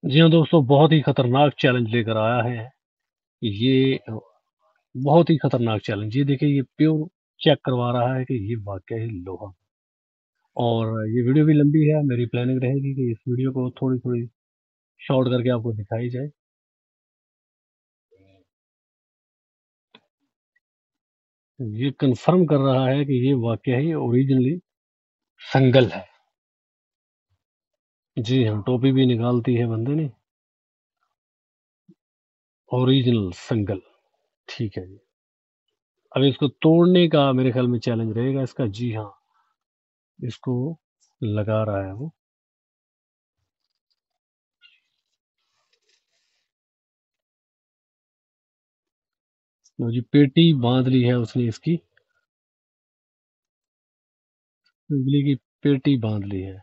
जी हाँ दोस्तों, बहुत ही खतरनाक चैलेंज लेकर आया है। ये बहुत ही खतरनाक चैलेंज। ये देखिए, ये प्योर चेक करवा रहा है कि ये वाक़ई ही लोहा। और ये वीडियो भी लंबी है, मेरी प्लानिंग रहेगी कि इस वीडियो को थोड़ी-थोड़ी शॉर्ट करके आपको दिखाई जाए। ये कन्फर्म कर रहा है कि ये वाक़ई ही ओरिजिनली संगल है। जी हाँ, टोपी भी निकाल दी है बंदे ने। ओरिजिनल संगल, ठीक है जी। अब इसको तोड़ने का मेरे ख़्याल में चैलेंज रहेगा इसका। जी हाँ, इसको लगा रहा है वो। लो जी, पेटी बाँध ली है उसने इसकी। बिजली की पेटी बांध ली है।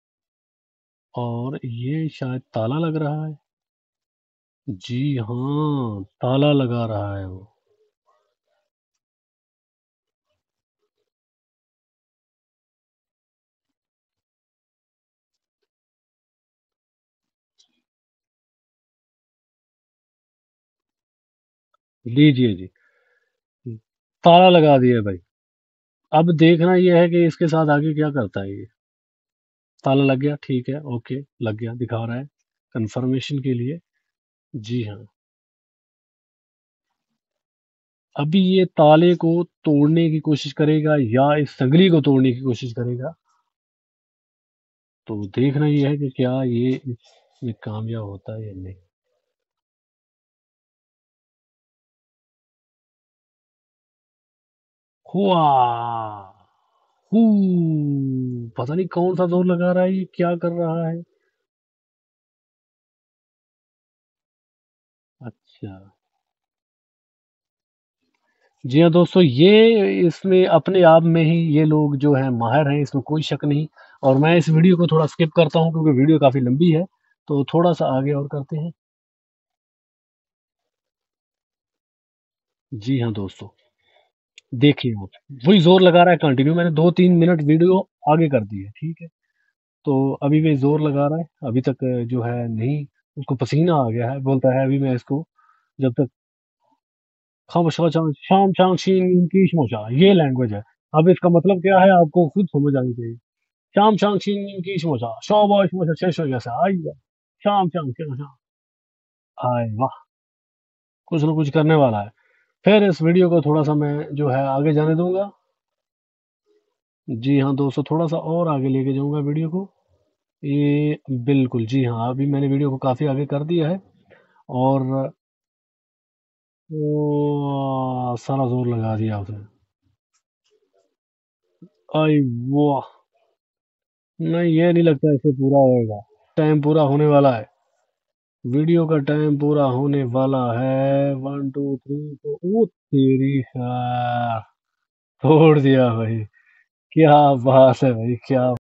और ये शायद ताला लग रहा है। जी हाँ, ताला लगा रहा है वो। लीजिए जी। ताला लगा दिया भाई। अब देखना ये है कि इसके साथ आगे क्या करता है ये। ताला लग गया, ठीक है, ओके, लग गया, दिखा रहा है कंफर्मेशन के लिए। जी हाँ। अभी ये ताले को तोड़ने की कोशिश करेगा या इस संगली को तोड़ने की कोशिश करेगा। तो देखना ये है कि क्या ये इसमें कामयाब होता है या नहीं। हुआ। हू, पता नहीं कौन सा जोर लगा रहा है, ये क्या कर रहा है। अच्छा। जी हाँ दोस्तों, ये इसमें अपने आप में ही ये लोग जो हैं माहिर हैं, इसमें कोई शक नहीं। और मैं इस वीडियो को थोड़ा स्किप करता हूँ क्योंकि वीडियो काफ़ी लंबी है। तो थोड़ा सा आगे और करते हैं। जी हाँ दोस्तों, देखिए आप, वही जोर लगा रहा है कंटिन्यू। मैंने 2-3 मिनट वीडियो आगे कर दी है, ठीक है। तो अभी भी जोर लगा रहा है, अभी तक जो है नहीं। उसको पसीना आ गया है, बोलता है अभी मैं इसको जब तक शाम शाम शीन की शमोशा, ये लैंग्वेज है। अब इसका मतलब क्या है आपको खुद समझ आनी चाहिए। शाम शाम शीन की शमोशा, शौबा शमोशा शेष हो जैसा आइए। शाम शाम शमोशा। हाय वाह, कुछ ना कुछ करने वाला है। फिर इस वीडियो को थोड़ा सा मैं जो है आगे जाने दूंगा। जी हाँ दोस्तों, थोड़ा सा और आगे लेके जाऊंगा वीडियो को। ये बिल्कुल, जी हाँ, अभी मैंने वीडियो को काफी आगे कर दिया है। और वो सारा जोर लगा दिया उसने। आई वाह। नहीं, ये नहीं लगता इसे पूरा होएगा। टाइम पूरा होने वाला है। वीडियो का टाइम पूरा होने वाला है। 1 2 3 4। ओ तेरी यार, तोड़ दिया भाई। क्या बात है भाई, क्या